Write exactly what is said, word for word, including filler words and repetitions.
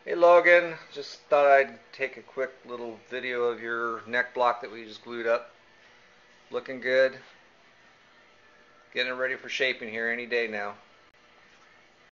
Hey Logan, just thought I'd take a quick little video of your neck block that we just glued up. Looking good. Getting it ready for shaping here any day now.